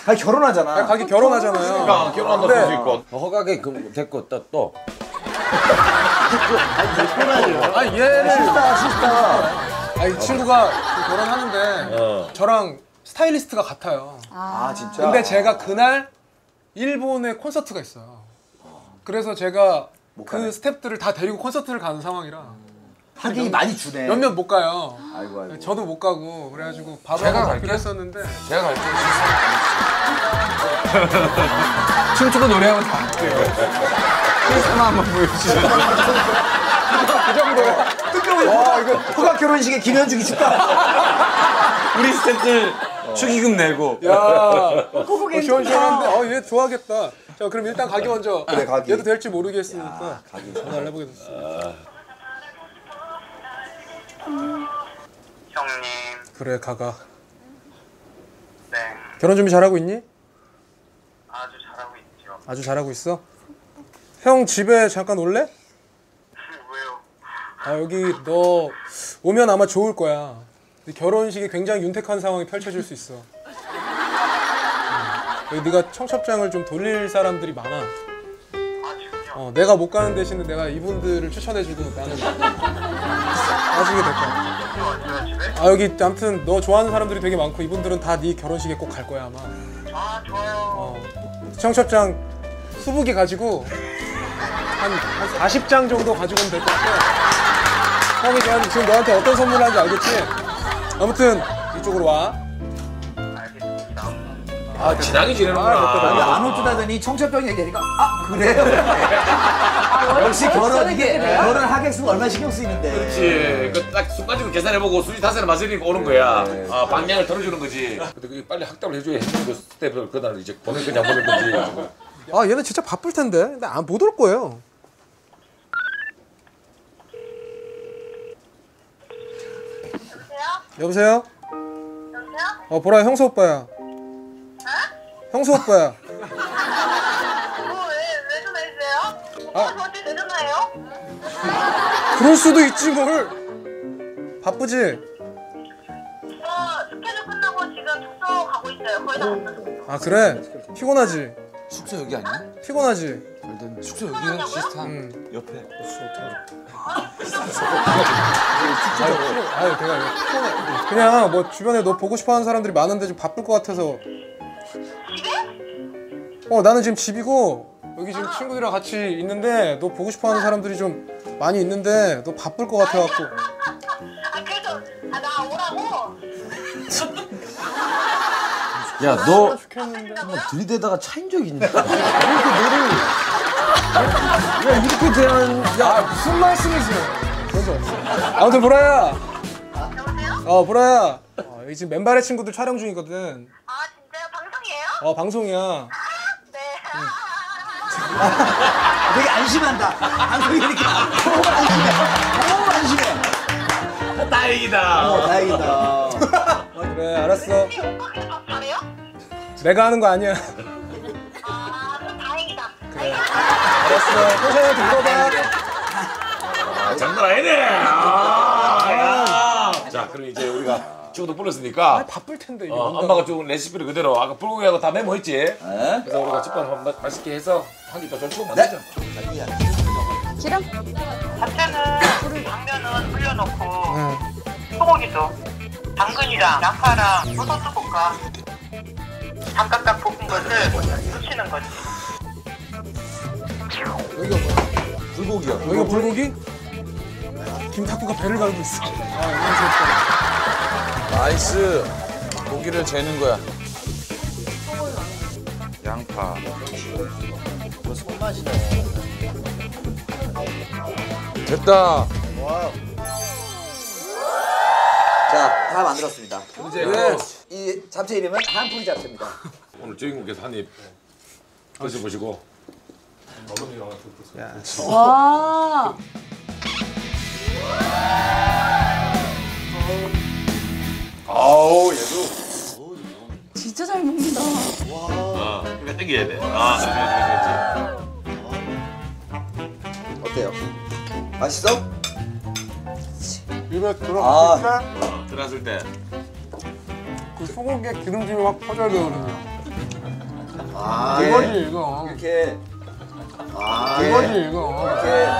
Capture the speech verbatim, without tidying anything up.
가기 결혼하잖아. 아니, 가기 결혼하잖아요. 그러니까 결혼한다고 할수 있고. 허각에 그, 됐고 또 또. 아니 얘는 쉽다 쉽다. 아니 친구가 결혼하는데 어. 저랑 스타일리스트가 같아요. 아 진짜. 근데 제가 그날 일본에 콘서트가 있어요. 그래서 제가 그 스태프들을 다 데리고 콘서트를 가는 상황이라 하긴 많이 주네. 몇몇 못 가요. 아이고 아이고. 저도 못 가고 그래가지고 밥을 제가 먹기로 갈게요. 했었는데 제가 갈게요. 춤추고 노래하고 다 할게요. 하나 한번 보여주시죠. 그 정도야. 와 이거 허각 결혼식에 김현중이 축가. 우리 스태프들 축의금 내고. 야, 어, 시원시원한데, 어, 얘 좋아하겠다. 자, 그럼 일단 가기 먼저. 그래, 가기. 얘도 될지 모르겠으니까. 야, 가기. 전화를 해보겠습니다. 형님, 그래, 가가. 네, 결혼 준비 잘하고 있니? 아주 잘하고 있죠. 아주 잘하고 있어. 형 집에 잠깐 올래? 왜요? 아, 여기 너 오면 아마 좋을 거야. 결혼식이 굉장히 윤택한 상황이 펼쳐질 수 있어. 응. 여기 네가 청첩장을 좀 돌릴 사람들이 많아. 아, 지금요? 어, 내가 못 가는 대신에 내가 이분들을 추천해주고 나는 빠지게 될 거야. 어디요, 집에? 아 여기 아무튼 너 좋아하는 사람들이 되게 많고 이분들은 다 네 결혼식에 꼭 갈 거야 아마. 아, 좋아요. 어, 청첩장 이십 개 가지고 한, 한 사십 장 정도 가지고 오면 될 것 같아. 형이 지금, 지금 너한테 어떤 선물을 하는지 알겠지? 아무튼 이쪽으로 와. 알겠습니다. 아, 진하게 지내는구나. 아, 안 올 듯 하더니 청첩병이 얘기하니까 아 그래요? 역시 결혼 이게 결혼 하객 수가 얼마나 신경 쓰이는데. 그렇지. 그딱 순간적으로 계산해보고 술이 다섯을 마시니까 오는 거야. 아, 방향을 털어주는 거지. 근데 그게 빨리 확답을 해줘야 해주는 그 스텝을 그날 이제 보낼 거냐 안 보낼 건지. 아 얘는 진짜 바쁠 텐데. 근데 안 못 올 거예요. 여보세요? 여보세요? 여보세요? 어 보라 형수 오빠야. 형수 오빠야. 뭐, 왜, 왜 전화했어요? 오빠 저한테 왜 전화해요? 그럴 수도 있지 뭘. 바쁘지? 저 스케줄 끝나고 지금 숙소 가고 있어요. 거의 다 왔어요. 아 그래? 피곤하지? 숙소 여기 아니야? 피곤하지? 숙소 여기야? 시스타. 응. 옆에. 아유 내가 왜 피곤해. 그냥 뭐 주변에 너 보고 싶어하는 사람들이 많은데 좀 바쁠 것 같아서. 집에? 어 나는 지금 집이고 여기 지금 친구들이랑 같이 있는데 너 보고 싶어하는 사람들이 좀 많이 있는데 너 바쁠 것 같아갖고. 아, 그래서, 아, 나 오라고? 야, 너 좋겠는데. 한번 들이대다가 차인 적 있냐? 이렇게 너를 야 이렇게 대한 야 무슨 말씀이세요? 그런 적 없어. 아무튼 보라야. 여보세요? 어 보라야. 어, 여기 지금 맨발의 친구들 촬영 중이거든. 아, 진짜요? 방송이에요? 어 방송이야. 네. 되게 안심한다. 방송이니까 너무 안심해. 너무 안심해. 다행이다. 어 다행이다. 그래 알았어. 혹시 오빠 근데 밥 잘해요? 내가 하는 거 아니야. 아, 그럼 다행이다. 알았어. 호샤한테 물어봐. 아, 장난 아니네. 아, 야. 자, 그럼 이제 우리가 친구도 불렀으니까. 아, 바쁠 텐데 이게. 어, 뭔가. 엄마가 준 레시피를 그대로 아까 불고기하고 다 메모했지? 네. 그래서 우리가 집밥 한번 맛있게 해서 한 끼 더 절치고 만들자. 잡채는 당면은 불려놓고 응. 소고기도 당근이랑 양파랑 버섯도 볶아 장깍깍 볶은 것을 무치는 거지. 여기가 뭐야? 불고기야. 여기가 불고기? 김탁구가 배를 갈고 있어. 아 나이스. 고기를 재는 거야. 양파. 이거 손맛이네. 됐다. 와우. 자, 다 만들었습니다. 이제 네. 이 잡채 이름은 한풀이 잡채입니다. 오늘 주인공께서 한 입 드셔보시고. 와. 아우 얘도. 진짜 잘 먹는다. 어, 그러니까 땡겨야 돼. 아, 그렇지, 어때요? 맛있어? 입에 아. 들어갔을 때 그렇지. 어, 들어갔을 때. 그 소고기의 기름짐이 확 퍼져야 되거든요. 아, 이거지 이거. 이렇게 아, 이거지 이거. 이렇게